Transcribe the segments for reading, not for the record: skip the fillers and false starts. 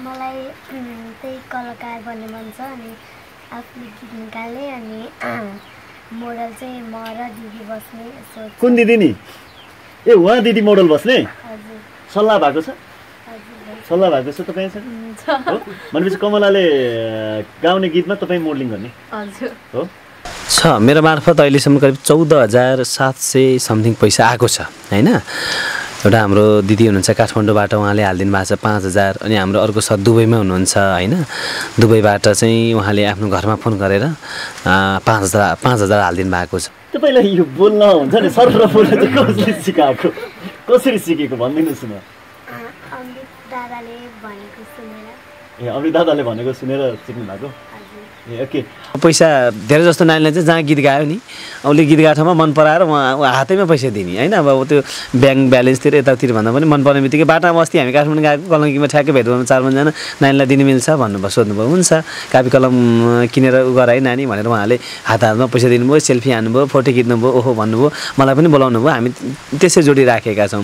मलाई त्यही कलाकार बन्ने मन छ अनि आफूले गीत निकाल्ने अनि मोडल चाहिँ म र दिदी बस्ने सोच। कुन दिदी नि? ए उहाँ दिदी मोडल बस्ने? हजुर। सल्लाह भएको छ? हजुर। सल्लाह भएको छ तपाईँसँग? हो भनेपछि कमलाले गाउने गीतमा तपाईँ मोडलिङ गर्ने? हजुर। हो छ मेरो मार्फत अहिलेसम्म करिब 14,700 समथिङ पैसा आएको छ हैन। एउटा हाम्रो दिदी हुनुहुन्छ काठमाडौँबाट, उहाँले हालिदिनु भएको छ 5,000। अनि हाम्रो अर्को छ दुबईमा हुनुहुन्छ हैन। दुबईबाट चाहिँ उहाँले आफ्नो घरमा फोन गरेर 5,000 हालिदिनु भएको छ। तपाईँलाई यो बोल्न हुन्छ नि, सरल बोल्न चाहिँ कसले सिकाएको, कसरी सिकेको भनिदिनुहोस् न। अमृत दादाले भनेको सुनेर। ए अमृत दादाले भनेको सुनेर सिक्नु भएको? ए ओके। पैसा धेरै जस्तो नानीले चाहिँ जहाँ गीत गायो नि उसले गीत गाएको ठाउँमा मन पराएर उहाँ हातैमा पैसा दिने हैन। अब त्यो ब्याङ्क ब्यालेन्सतिर यतातिर भन्दा पनि मन पर्ने बित्तिकै बाटामा अस्ति हामी काठमाडौँ गएको कलङ्कीमा ठ्याक्कै भेटमा 4-5 जना नानीलाई दिनु मिल्छ भन्नुभयो, सोध्नुभयो। हुन्छ कापी कलम किनेर उ गर है नानी भनेर उहाँले हातमा पैसा दिनुभयो, सेल्फी हान्नुभयो, फोटो खिच्नुभयो, ओहो भन्नुभयो, मलाई पनि बोलाउनु भयो। हामी त्यसै जोडिराखेका छौँ।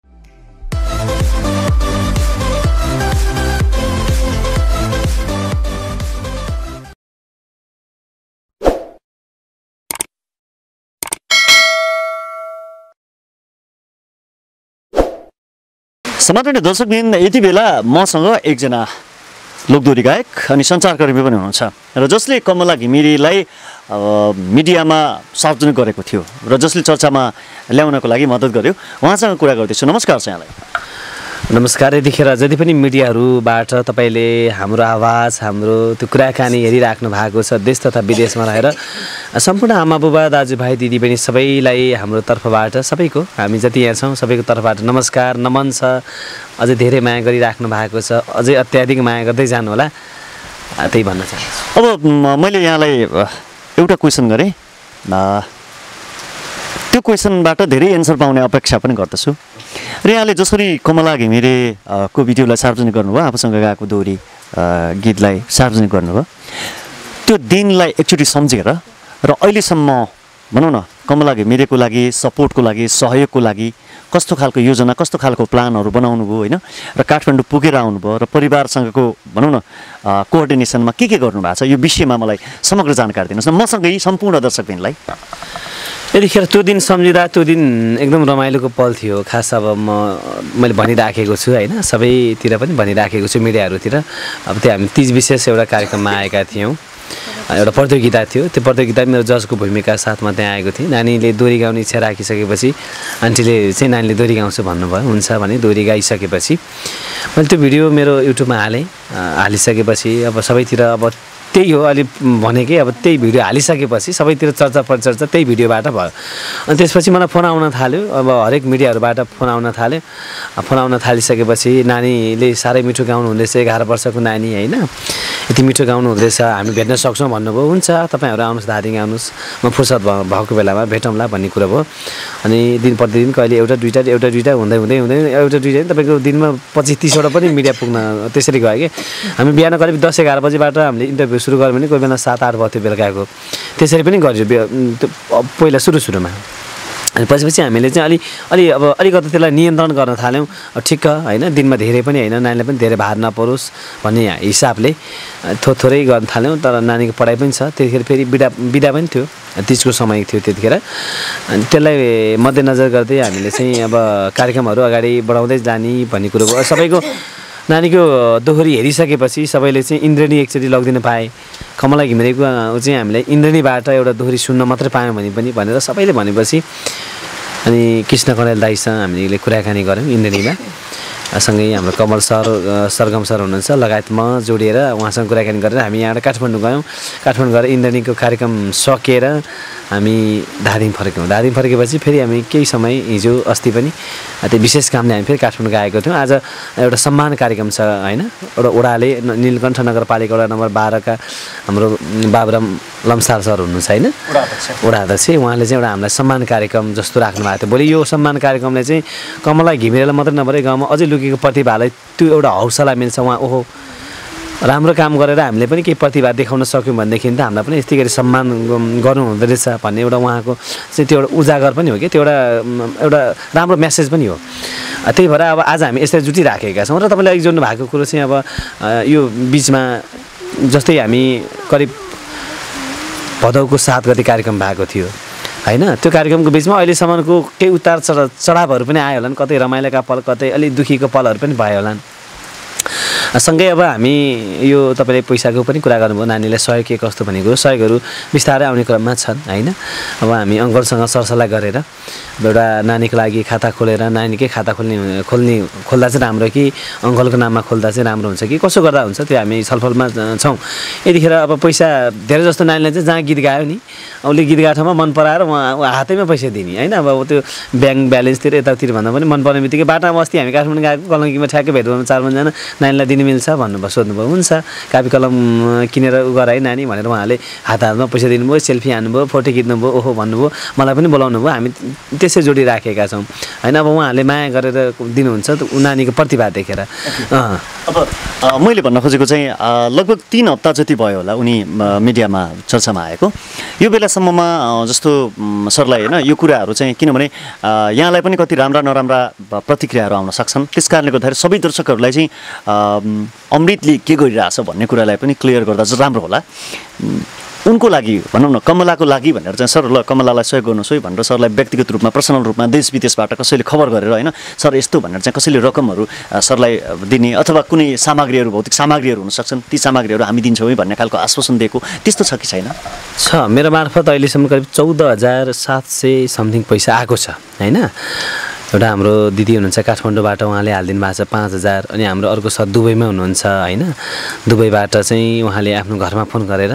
समाजका दर्शकबिन, यति बेला मसँग एकजना लोकदोरी गायक अनि सञ्चारकर्मी पनि हुनुहुन्छ र जसले कमला घिमिरेलाई मिडियामा सार्वजनिक गरेको थियो र जसले चर्चामा ल्याउनको लागि मद्दत गर्यो। उहाँसँग कुरा गर्दैछु। नमस्कार छ यहाँलाई। नमस्कार। यतिखेर जति पनि मिडियाहरूबाट तपाईँले हाम्रो आवाज, हाम्रो त्यो कुराकानी हेरिराख्नु भएको छ देश तथा विदेशमा रहेर, सम्पूर्ण आमा बुबा दाजुभाइ दिदीबहिनी सबैलाई हाम्रो तर्फबाट, सबैको हामी जति यहाँ छौँ सबैको तर्फबाट नमस्कार नमन छ। अझै धेरै माया गरिराख्नु भएको छ, अझै अत्याधिक माया गर्दै जानु होला, त्यही भन्न चाहन्छु। अब मैले यहाँलाई एउटा क्वेसन गरेँ, त्यो क्वेसनबाट धेरै एन्सर पाउने अपेक्षा पनि गर्दछु र यहाँले जसरी कमला घिमिरेको भिडियोलाई सार्वजनिक गर्नुभयो, आफूसँग गाएको दोहोरी गीतलाई सार्वजनिक गर्नुभयो, त्यो दिनलाई एकचोटि सम्झेर र अहिलेसम्म भनौँ न कमला घिमिरेको लागि, सपोर्टको लागि, सहयोगको लागि कस्तो खालको योजना, कस्तो खालको प्लानहरू बनाउनु भयो होइन, र काठमाडौँ पुगेर आउनुभयो र परिवारसँगको भनौँ न कोअर्डिनेसनमा के गर्नु भएको छ, यो विषयमा मलाई समग्र जानकारी दिनुहोस् न, मसँगै सम्पूर्ण दर्शकबिनलाई। यतिखेर त्यो दिन सम्झिँदा त्यो दिन एकदम रमाइलोको पल थियो। खास अब मैले भनिराखेको छु होइन, सबैतिर पनि भनिराखेको छु मिडियाहरूतिर। अब त्यो हामी तीज विशेष एउटा कार्यक्रममा आएका थियौँ, एउटा प्रतियोगिता थियो। त्यो प्रतियोगिता मेरो जजको भूमिका साथमा त्यहाँ आएको थिएँ। नानीले दोहोरी गाउने इच्छा राखिसकेपछि आन्टीले चाहिँ नानीले दोहोरी गाउँछु भन्नुभयो। हुन्छ भने दोहोरी गाइसकेपछि मैले त्यो भिडियो मेरो युट्युबमा हालिसकेपछि अब सबैतिर अब त्यही हो अलि भनेकै, अब त्यही भिडियो हालिसकेपछि सबैतिर चर्चा परिचर्चा त्यही भिडियोबाट भयो। अनि त्यसपछि मलाई फोन आउन थाल्यो, अब हरेक मिडियाहरूबाट फोन आउन थाल्यो। फोन आउन थालिसकेपछि नानीले साह्रै मिठो गाउनु हुँदैछ, 11 वर्षको नानी होइन, यति मिठो गाउनु हुँदैछ, हामी भेट्न सक्छौँ भन्नुभयो। हुन्छ तपाईँहरू आउनुहोस्, धादिङ आउनुहोस्, म फुर्सद भएको बेलामा भेटौँला भन्ने कुरा भयो। अनि दिन प्रतिदिन कहिले एउटा दुईवटा हुँदै एउटा दुईवटा तपाईँको दिनमा 25-30वटा पनि मिडिया पुग्न त्यसरी गयो कि। हामी बिहान करिब 10-11 बजीबाट हामीले इन्टरभ्यू सुरु गऱ्यो भने कोही बेला 7-8 बज्थ्यो बेलुकाको, त्यसरी पनि गर्यो पहिला सुरुमा। अनि पछि हामीले चाहिँ अलि अब अलिकति त्यसलाई नियन्त्रण गर्न थाल्यौँ। ठिक्क होइन, दिनमा धेरै पनि होइन, नानीलाई पनि धेरै भार नपरोस् भन्ने हिसाबले थोरै गर्न थाल्यौँ। तर नानीको पढाइ पनि छ, त्यतिखेर फेरि बिदा पनि थियो, तिजको समय थियो त्यतिखेर। अनि त्यसलाई मध्यनजर गर्दै हामीले चाहिँ अब कार्यक्रमहरू अगाडि बढाउँदै जाने भन्ने कुरो भयो। सबैको नानीको दोहोरी हेरिसकेपछि सबैले चाहिँ इन्द्रेणी एकचोटि लगिदिन पाए। कमला घिमिरेको चाहिँ हामीलाई इन्द्रेणीबाट एउटा दोहोरी सुन्न मात्रै पायौँ भनेर सबैले भनेपछि अनि कृष्ण कणेल दाइसँग हामीले कुराकानी गऱ्यौँ इन्द्रेणीमा। सँगै हाम्रो कमल सरगम सर हुनुहुन्छ लगायत म जोडिएर उहाँसँग कुराकानी गरेर हामी यहाँबाट काठमाडौँ गयौँ। काठमाडौँ गएर इन्द्रेणीको कार्यक्रम सकेर हामी धादिङ फर्क्यौँ। धादिङ फर्केपछि फेरि हामी केही समय हिजो अस्ति पनि त्यो विशेष कामले हामी फेरि काठमाडौँ गएको थियौँ। आज एउटा सम्मान कार्यक्रम छ होइन, एउटा ओडाले नीलकण्ठ नगरपालिका वडा नम्बर 12 का हाम्रो बाबुराम लम्सार सर हुनुहुन्छ होइन, वडा अध्यक्ष, उहाँले चाहिँ एउटा हामीलाई सम्मान कार्यक्रम जस्तो राख्नु भएको थियो। भोलि यो सम्मान कार्यक्रमले चाहिँ कमला घिमिरेलाई मात्रै नभएर गाउँमा अझै लुकेको प्रतिभालाई त्यो एउटा हौसला मिल्छ। उहाँ ओहो राम्रो काम गरेर हामीले पनि केही प्रतिभा देखाउन सक्यौँ भनेदेखि त हामीलाई पनि यस्तै गरी सम्मान गर्नु हुँदो रहेछ भन्ने एउटा उहाँको चाहिँ त्यो एउटा उजागर पनि हो कि त्यो एउटा राम्रो मेसेज पनि हो। त्यही भएर अब आज हामी यसरी जुटिराखेका छौँ र तपाईँले अघि जोड्नु भएको कुरो चाहिँ अब यो बिचमा जस्तै हामी करिब भदौको 7 गते कार्यक्रम भएको थियो होइन, त्यो कार्यक्रमको बिचमा अहिलेसम्मको केही उतार चढावहरू पनि आयो होलान्, कतै रमाइलोका पल कतै अलिक दुःखीको पलहरू पनि भयो होलान्। सँगै अब हामी यो तपाईँले पैसाको पनि कुरा गर्नुभयो, नानीलाई सहयोग के कस्तो भनेको सहयोगहरू बिस्तारै आउने क्रममा छन् होइन। अब हामी अङ्कलसँग सरसल्लाह गरेर एउटा नानीको लागि खाता खोलेर नानीकै खाता खोल्दा चाहिँ राम्रो कि अङ्कलको नाममा खोल्दा चाहिँ राम्रो हुन्छ कि कसो गर्दा हुन्छ, त्यो हामी छलफलमा छौँ। यतिखेर अब पैसा धेरै जस्तो नानीलाई चाहिँ जहाँ गीत गायो नि उसले गीत गाएको ठाउँमा मन पराएर उहाँ हातैमा पैसा दिने होइन। अब त्यो ब्याङ्क ब्यालेन्सतिर यतातिर भन्दा पनि मन पर्ने बित्तिकै बाटामा अस्ति हामी काठमाडौँ गएको कलङ्कीमा ठ्याक्कै भेटमा 4-5 जना नानीलाई दिनु मिल्छ भन्नुभयो, सोध्नुभयो, हुन्छ कापी कलम किनेर उ गराए नानी भनेर उहाँले हातमा पैसा दिनुभयो, सेल्फी हान्नुभयो, फोटो खिच्नुभयो, ओहो भन्नुभयो, मलाई पनि बोलाउनु भयो। हामी त्यसै जोडिराखेका छौँ होइन। अब उहाँहरूले माया गरेर दिनुहुन्छ ऊ नानीको प्रतिभा देखेर। अब मैले भन्न खोजेको चाहिँ लगभग 3 हप्ता जति भयो होला उनी मिडियामा चर्चामा आएको। यो बेलासम्ममा जस्तो सरलाई होइन यो कुराहरू चाहिँ किनभने यहाँलाई पनि कति राम्रा नराम्रा प्रतिक्रियाहरू आउन सक्छन्, त्यस कारणले गर्दाखेरि सबै दर्शकहरूलाई चाहिँ अमृतले के गरिरहेछ भन्ने कुरालाई पनि क्लियर गर्दा चाहिँ राम्रो होला। उनको लागि भनौँ न कमलाको लागि भनेर चाहिँ सर ल कमलालाई सहयोग गर्नुहोस् है भनेर सरलाई व्यक्तिगत रूपमा पर्सनल रूपमा देश विदेशबाट कसैले खबर गरेर होइन सर यस्तो भनेर चाहिँ कसैले रकमहरू सरलाई दिने अथवा कुनै सामग्रीहरू भौतिक सामग्रीहरू हुन सक्छन्, ती सामग्रीहरू हामी दिन्छौँ है भन्ने खालको आश्वासन दिएको त्यस्तो छ कि छैन? छ, मेरो मार्फत अहिलेसम्म करिब 14,700 समथिङ पैसा आएको छ होइन। एउटा हाम्रो दिदी हुनुहुन्छ काठमाडौँबाट उहाँले हालिदिनु भएको छ 5,000 अनि हाम्रो अर्को सर दुबईमा हुनुहुन्छ होइन। दुबईबाट चाहिँ उहाँले आफ्नो घरमा फोन गरेर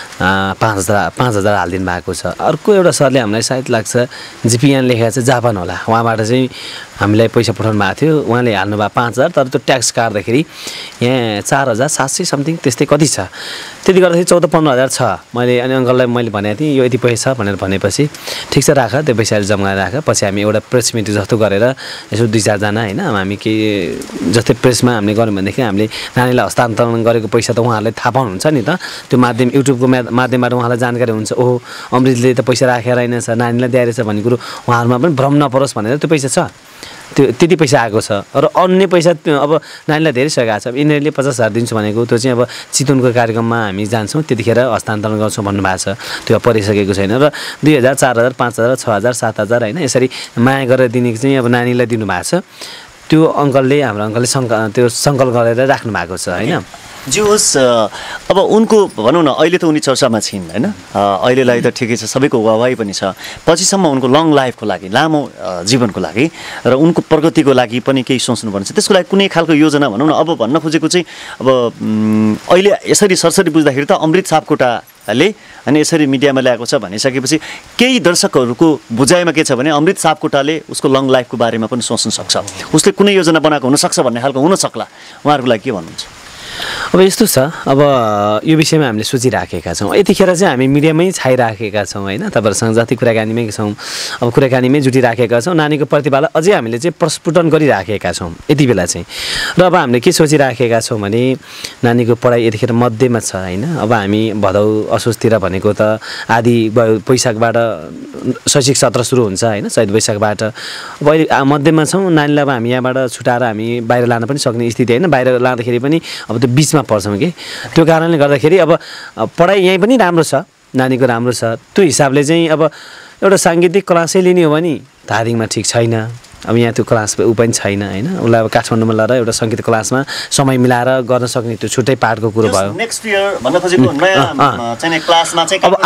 5,000 हालिदिनु भएको छ। अर्को एउटा सरले हामीलाई सायद लाग्छ जिपिएन लेखेको छ जापान होला, उहाँबाट चाहिँ हामीलाई पैसा पठाउनु भएको थियो, उहाँले हाल्नु भएको 5,000 तर त्यो ट्याक्स काट्दाखेरि यहाँ 4,700 समथिङ त्यस्तै कति छ, त्यति गर्दाखेरि 14-15,000 छ। मैले अनि अङ्कललाई मैले भनेको थिएँ यो यति पैसा भनेर भनेपछि ठिक छ राख त्यो पैसाहरू जम्मा राख, पछि हामी एउटा प्रेस मिटिङ जस्तो गरेर यसो 2-4 जना होइन हामी केही जस्तै प्रेसमा हामीले गऱ्यौँ भनेदेखि हामीले नानीलाई हस्तान्तरण गरेको पैसा त उहाँहरूलाई थाहा पाउनुहुन्छ नि त, त्यो माध्यम युट्युबको माध्यमबाट उहाँलाई जानकारी हुन्छ, ओहो अमृतले त पैसा राखेर रहेनछ नानीलाई दिइरहेछ भन्ने कुरो उहाँहरूमा पनि भ्रम नपरोस् भनेर त्यो पैसा छ, त्यो त्यति पैसा आएको छ। र अन्य पैसा अब नानीलाई धेरै सहयोग आएको छ। अब यिनीहरूले 50,000 दिन्छु भनेको त्यो चाहिँ अब चितवनको कार्यक्रममा हामी जान्छौँ त्यतिखेर हस्तान्तरण गर्छौँ भन्नुभएको छ, त्यो परिसकेको छैन। र 2,000, 4,000, 5,000, 6,000, 7,000 होइन यसरी माया गरेर दिने चाहिँ अब नानीलाई दिनुभएको छ। त्यो अङ्कलले हाम्रो अङ्कलले त्यो सङ्कल्प गरेर राख्नु भएको छ होइन। जे होस् अब उनको भनौँ न अहिले त उनी चर्चामा छिन् होइन, अहिलेलाई त ठिकै छ सबैको वाहवाही पनि छ, पछिसम्म उनको लङ लाइफको लागि लामो जीवनको लागि र उनको प्रगतिको लागि पनि केही सोच्नुपर्ने छ, त्यसको लागि कुनै खालको योजना भनौँ न। अब भन्न खोजेको चाहिँ अब अहिले यसरी सरसरी बुझ्दाखेरि त अमृत सापकोटाले अनि यसरी मिडियामा ल्याएको छ भनिसकेपछि केही दर्शकहरूको बुझाइमा के छ भने अमृत सापकोटाले उसको लङ लाइफको बारेमा पनि सोच्न सक्छ, उसले कुनै योजना बनाएको हुनसक्छ भन्ने खालको हुन सक्ला, उहाँहरूको लागि के भन्नुहुन्छ? अब यस्तो छ, अब यो विषयमा हामीले सोचिराखेका छौँ, यतिखेर चाहिँ हामी मिडियामै छाइराखेका छौँ होइन, तपाईँहरूसँग जति कुराकानीमै छौँ अब कुराकानीमै जुटिराखेका छौँ, नानीको प्रतिभालाई अझै हामीले चाहिँ प्रस्फुटन गरिराखेका छौँ यति बेला चाहिँ। र अब हामीले के सोचिराखेका छौँ भने नानीको पढाइ यतिखेर मध्येमा छ होइन, अब हामी भदौ असोजतिर भनेको त आदि वैशाखबाट शैक्षिक सत्र सुरु हुन्छ होइन, चैत वैशाखबाट। अब अहिले मध्येमा छौँ, नानीलाई अब हामी यहाँबाट छुटाएर हामी बाहिर लान पनि सक्ने स्थिति होइन, बाहिर लाँदाखेरि पनि अब त्यो बिचमा पर्छौँ कि त्यो कारणले गर्दाखेरि अब पढाइ यहीँ पनि राम्रो छ, नानीको राम्रो छ, त्यो हिसाबले चाहिँ अब एउटा साङ्गीतिक क्लासै लिने हो भने धादिङमा ठिक छैन, अब यहाँ त्यो क्लास ऊ पनि छैन होइन, उसलाई अब काठमाडौँमा लगाएर एउटा सङ्गीत क्लासमा समय मिलाएर गर्न सक्ने त्यो छुट्टै पार्टको कुरो भयो। नेक्स्ट इयर भन्न खोजेको नयाँ चाहिँ क्लासमा चाहिँ अब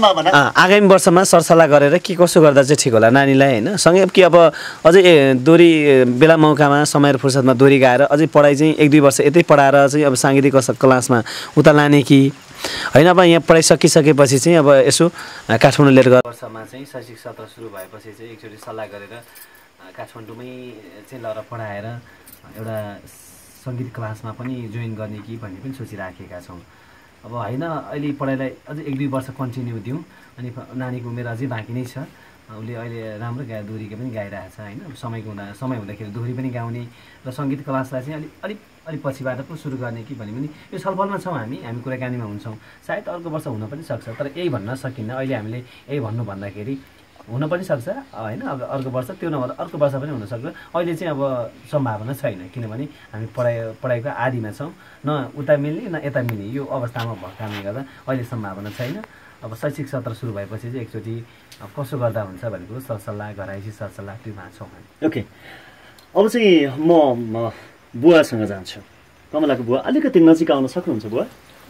आगामी वर्षमा सरसल्लाह गरेर के कसो गर्दा चाहिँ ठिक होला नानीलाई होइन, सँगै कि अब अझै दोहोरी बेला मौकामा समय र फुर्सदमा दोहोरी गाएर अझै पढाइ चाहिँ 1-2 वर्ष यतै पढाएर चाहिँ अब साङ्गीतिक क्लासमा उता लाने कि होइन। अब यहाँ पढाइ सकिसकेपछि चाहिँ अब यसो काठमाडौँ लिएर गएर वर्षमा चाहिँ शैक्षिक सत्र सुरु भएपछि चाहिँ एकचोटि सल्लाह गरेर काठमाडौँमै चाहिँ लगेर पढाएर एउटा सङ्गीत क्लासमा पनि जोइन गर्ने कि भन्ने पनि सोचिराखेका छौँ। अब होइन अहिले पढाइलाई अझै 1-2 वर्ष कन्टिन्यू दिउँ अनि नानीको उमेर अझै बाँकी नै छ, उसले अहिले राम्रो दोहोरी पनि गाइरहेको छ होइन, समय हुँदाखेरि दोहोरी पनि गाउने र सङ्गीत क्लासलाई चाहिँ अलिक अलिक पछिबाट पो सुरु गर्ने कि भने पनि यो छलफलमा छौँ हामी कुराकानीमा हुन्छौँ। सायद अर्को वर्ष हुन पनि सक्छ, तर यही भन्न सकिन्न अहिले हामीले। यही भन्नु भन्दाखेरि हुन पनि सक्छ होइन, अब अर्को वर्ष त्यो नभएर अर्को वर्ष पनि हुनसक्छ। अहिले चाहिँ अब सम्भावना छैन, किनभने हामी पढाइको आदिमा छौँ, न उता मिल्ने न यता मिल्ने यो अवस्थामा भएको कारणले गर्दा अहिले सम्भावना छैन। अब शैक्षिक सत्र सुरु भएपछि चाहिँ एकचोटि कसो गर्दा हुन्छ भन्ने कुरो सरसल्लाह घराइसी सरसल्लाह त्योमा छौँ हामी। ओके, अब चाहिँ म बुवासँग जान्छु। कमलाको बुवा अलिकति नजिक आउन सक्नुहुन्छ बुवा?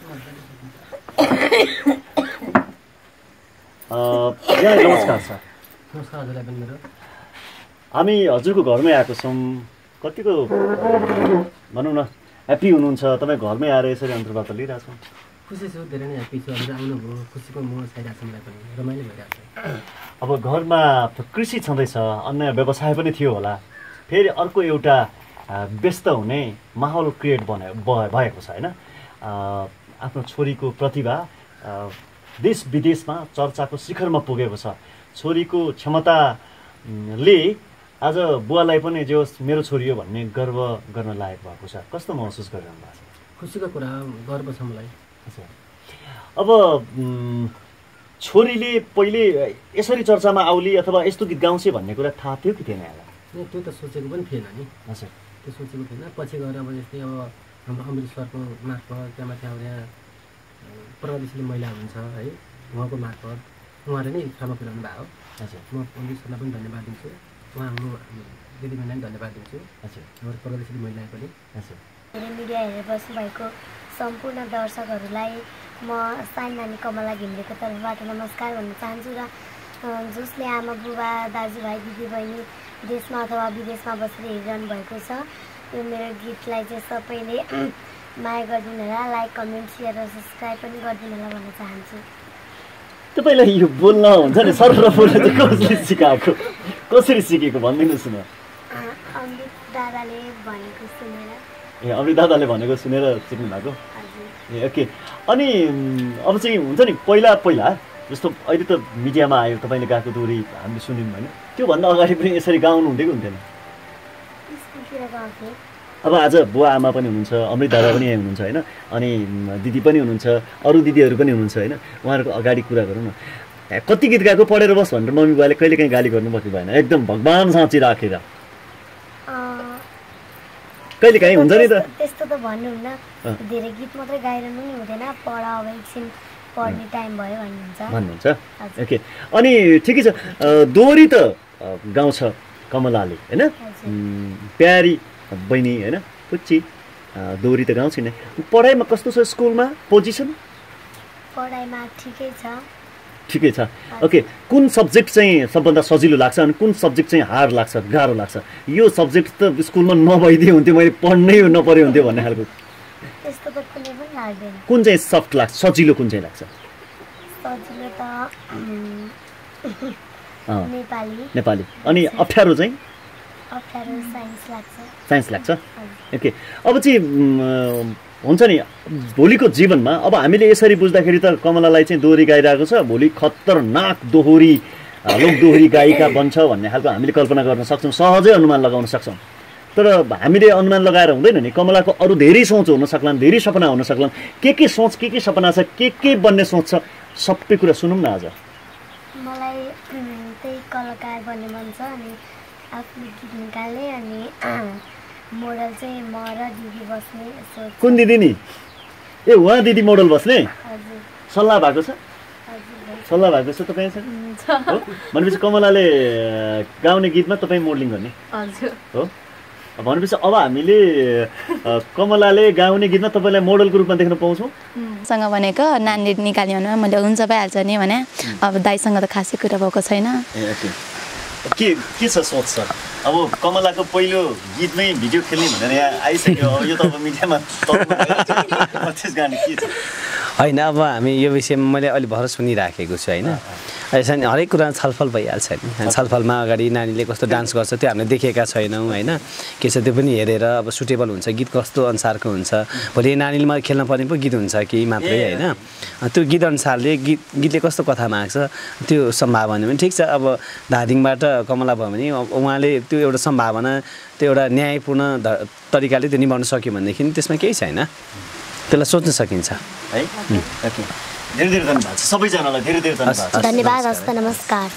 नमस्कार सर। नमस्कार हजुरलाई पनि मेरो। हामी हजुरको घरमै आएको छौँ, कतिको भनौँ न ह्याप्पी हुनुहुन्छ तपाईँ घरमै आएर यसरी अन्तर्वार्ता लिइरहेछौँ? खुसी छु, धेरै नै ह्याप्पी छु। हजुर आउनुभयो, खुसीको मोह छाइरहेको छ, मलाई पनि रमाइलो भइरहेको छ। अब घरमा कृषि छँदैछ, अन्य व्यवसाय पनि थियो होला, फेरि अर्को एउटा व्यस्त हुने माहौल क्रिएट भएको छ होइन? आफ्नो छोरीको प्रतिभा देश विदेशमा चर्चाको शिखरमा पुगेको छ। छोरीको क्षमताले आज बुवालाई पनि जो मेरो छोरी हो भन्ने गर्व गर्न लायक भएको छ। कस्तो महसुस गरिरहनु भएको छ? खुसीको कुरा, गर्व छ मलाई। अब छोरीले पहिले यसरी चर्चामा आउली अथवा यस्तो गीत गाउँछ भन्ने कुरा थाहा थियो कि थिएन यहाँलाई? त्यो त सोचेको पनि थिएन नि। हजुर, त्यो सोचेको थिएन। पछि गएर अब जस्तै अब हाम्रो अमृत सरको मार्फत, त्यहाँमाथि हाम्रो यहाँ प्रगतिशील महिला हुनुहुन्छ है, उहाँको मार्फत उहाँले नै ठाउँमा पुर्याउनु भएको। हजुर, म अमृत सरलाई पनि धन्यवाद दिन्छु, उहाँ हाम्रो दिदीबहिनीलाई पनि धन्यवाद दिन्छु, हजुर, हाम्रो प्रगतिशील महिला पनि। हजुर। मिडिया हेरेर बस्नुभएको सम्पूर्ण दर्शकहरूलाई म साइन नानी कमला घिमिरेको तर्फबाट नमस्कार भन्न चाहन्छु। र जसले आमा बुबा दाजुभाइ दिदीबहिनी देशमा अथवा विदेशमा बसेर हेरिरहनु भएको छ, यो मेरो गीतलाई चाहिँ सबैले माया गरिदिनु होला, लाइक कमेन्ट सेयर र सब्सक्राइब पनि गरिदिनु होला भन्न चाहन्छु। तपाईँलाई यो बोल्न हुन्छ नि, सरर बोल्न चाहिँ कसले सिकाएको, कसरी सिकेको भनिदिनुहोस् न। अमृत दादाले भनेको सुनेर। ए, अमृत दादाले भनेको सुनेर सिक्नु भएको? हजुर। ए, ओके। अनि अब चाहिँ हुन्छ नि पहिला जस्तो अहिले त मिडियामा आयो तपाईँले गाएको दोहोरी हामीले सुन्यौँ होइन, त्योभन्दा अगाडि पनि यसरी गाउनु हुन्थ्यो कि हुन्थेन? स्कुलतिर गाउँथेँ। अब आज बुवा आमा पनि हुनुहुन्छ, अमृत दादा पनि यहीँ हुनुहुन्छ होइन, अनि दिदी पनि हुनुहुन्छ, अरू दिदीहरू पनि हुनुहुन्छ होइन, उहाँहरूको अगाडि कुरा गरौँ न। कति गीत गाएको पढेर बस भनेर मम्मी बुवाले कहिले काहीँ गाली गर्नु पर्ने भएन? एकदम भगवान् साँची राखेर कहिले काहीँ हुन्छ नि त? त्यस्तो त भन्नुहुन्न, धेरै गीत मात्रै गाइरहनु नि हुँदैन, पढ अब एकछिन पढ्ने टाइम भयो भन्नुहुन्छ। ओके, अनि ठिकै छ। दोहोरी त गाउँछ कमलाले होइन, प्यारी बहिनी होइन, पुच्ची दोहोरी त गाउँछ नि। पढाइमा कस्तो छ, स्कुलमा पोजिसन? पढाइमा ठिकै छ। ठिकै छ। ओके, कुन सब्जेक्ट चाहिँ सबभन्दा सजिलो लाग्छ अनि कुन सब्जेक्ट चाहिँ हार्ड लाग्छ, गाह्रो लाग्छ? यो सब्जेक्ट त स्कुलमा नभइदिए हुन्थ्यो, मैले पढ्नै नपऱ्यो हुन्थ्यो भन्ने खालको? त्यस्तो त कुनै पनि लाग्दैन। कुन चाहिँ सफ्ट लाग्छ, सजिलो कुन चाहिँ लाग्छ? सजिलो त नेपाली। नेपाली। अनि अप्ठ्यारो चाहिँ? अप्ठ्यारो साइन्स लाग्छ। साइन्स लाग्छ। ओके, अब चाहिँ हुन्छ नि भोलिको जीवनमा अब हामीले यसरी बुझ्दाखेरि त कमलालाई चाहिँ दोहोरी गाइरहेको छ, भोलि खतरनाक दोहोरी लोक दोहोरी गायिका बन्छ भन्ने खालको हामीले कल्पना गर्न सक्छौँ, सहजै अनुमान लगाउन सक्छौँ। तर हामीले अनुमान लगाएर हुँदैन नि, कमलाको अरू धेरै सोच हुन सक्लान्, धेरै सपना हुन सक्लान्। के सोच, के सपना छ, के बन्ने सोच छ, सबै कुरा सुनौँ न आज। मलाई त्यही कलाकार बन्ने मन छ, अनि आफ्नो गीत निकाल्ने, अनि मोडल चाहिँ म र दिदी बस्ने सोच। कुन दिदी नि? ए, उहाँ दिदी मोडल बस्ने? हजुर। सल्लाह भएको छ? हजुर। सल्लाह भएको छ तपाईँसँग? हो, भनेपछि कमलाले गाउने गीतमा तपाईँ मोडलिङ गर्ने? हजुर। हो, भनेपछि अब हामीले कमलाले गाउने गीतमा तपाईँलाई मोडलको रूपमा देख्न पाउँछौँ? सँग भनेको नानीले निकाल्यो भने मैले हुन्छ भइहाल्छ नि भने, अब दाइसँग त खासै कुरा भएको छैन। के छ सोच छ? अब कमलाको पहिलो गीतमै भिडियो खेल्ने भनेर यहाँ आइसक्यो, यो त अब मिडियामा गाने के छ? होइन, अब हामी यो विषयमा मैले अलि भर सुनिराखेको छु होइन। यसरी नै हरेक कुरा छलफल भइहाल्छ नि छलफलमा अगाडि नानीले कस्तो डान्स गर्छ त्यो हामीले देखेका छैनौँ होइन के छ त्यो पनि हेरेर अब सुटेबल हुन्छ गीत कस्तो अनुसारको हुन्छ भोलि नानीले खेल्न पर्ने पो गीत हुन्छ कि मात्रै होइन त्यो गीत अनुसारले गीतले कस्तो कथा माग्छ त्यो सम्भावना पनि ठिक छ अब धादिङबाट कमला भयो भने उहाँले त्यो एउटा सम्भावना त्यो एउटा न्यायपूर्ण तरिकाले त्यो निभाउन सक्यो भनेदेखि त्यसमा केही छैन त्यसलाई सोच्न सकिन्छ है ओके धेरै धेरै धन्यवाद सबैजनालाई धेरै धेरै धन्यवाद धन्यवाद हस्त नमस्कार